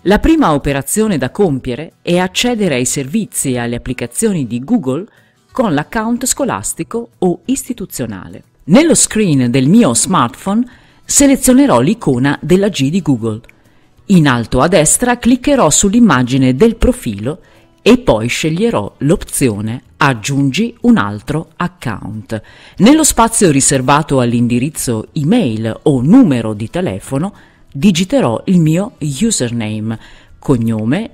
La prima operazione da compiere è accedere ai servizi e alle applicazioni di Google con l'account scolastico o istituzionale. Nello screen del mio smartphone selezionerò l'icona della G di Google. In alto a destra cliccherò sull'immagine del profilo e poi sceglierò l'opzione Aggiungi un altro account. Nello spazio riservato all'indirizzo email o numero di telefono digiterò il mio username, cognome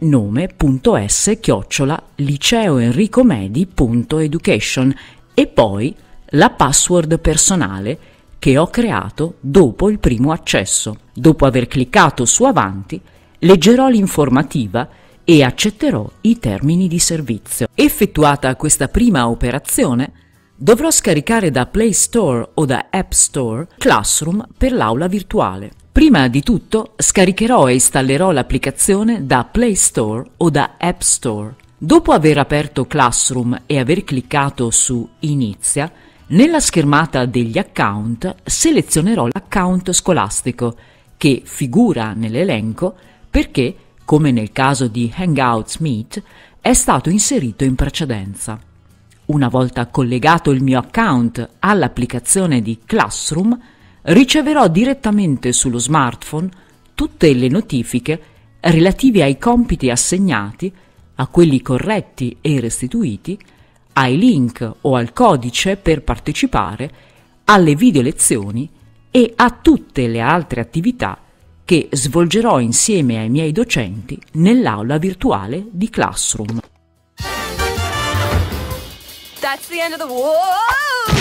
nome.s@liceoenricomedi.education e poi la password personale che ho creato dopo il primo accesso. Dopo aver cliccato su Avanti, leggerò l'informativa e accetterò i termini di servizio. Effettuata questa prima operazione, dovrò scaricare da Play Store o da App Store Classroom per l'aula virtuale. Prima di tutto scaricherò e installerò l'applicazione da Play Store o da App Store. Dopo aver aperto Classroom e aver cliccato su Inizia, nella schermata degli account selezionerò l'account scolastico che figura nell'elenco perché, come nel caso di Hangouts Meet, è stato inserito in precedenza. Una volta collegato il mio account all'applicazione di Classroom, riceverò direttamente sullo smartphone tutte le notifiche relative ai compiti assegnati, a quelli corretti e restituiti, ai link o al codice per partecipare, alle video lezioni e a tutte le altre attività che svolgerò insieme ai miei docenti nell'aula virtuale di Classroom. That's the end of the... Whoa!